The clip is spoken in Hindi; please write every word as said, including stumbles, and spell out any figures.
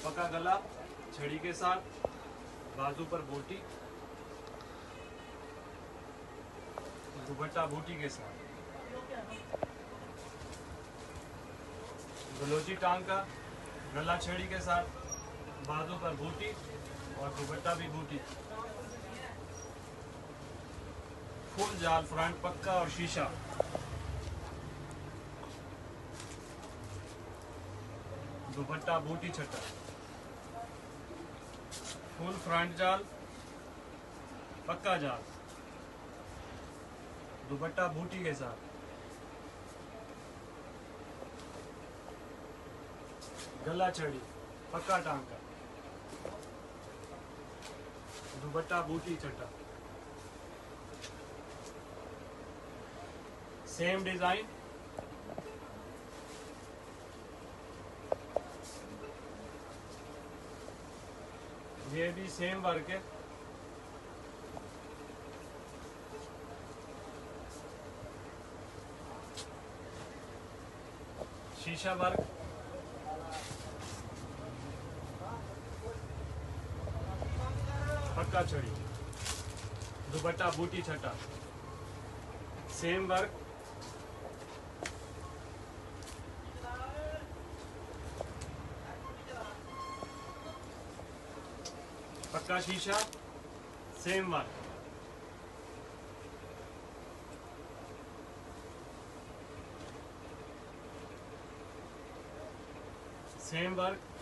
पक्का गला छड़ी के साथ, बाजू पर बूटी, दुपट्टा बूटी के साथ, गलोची टांग का गला छड़ी के साथ, बाजू पर बूटी और दुपट्टा भी बूटी, फुल जाल फ्रंट पक्का और शीशा, दुपट्टा बूटी छटा, फुल फ्रंट जाल पक्का जाल, दुपट्टा बूटी के साथ, गला छड़ी पक्का टांग का, दुपट्टा बूटी छटा, सेम डिजाइन, ये भी सेम वर्क है, शीशा वर्क, पक्का छड़ी, दुपट्टा बूटी छटा, सेम वर्क, पक्का शीशा, सेम वर्क, सेम वर्क,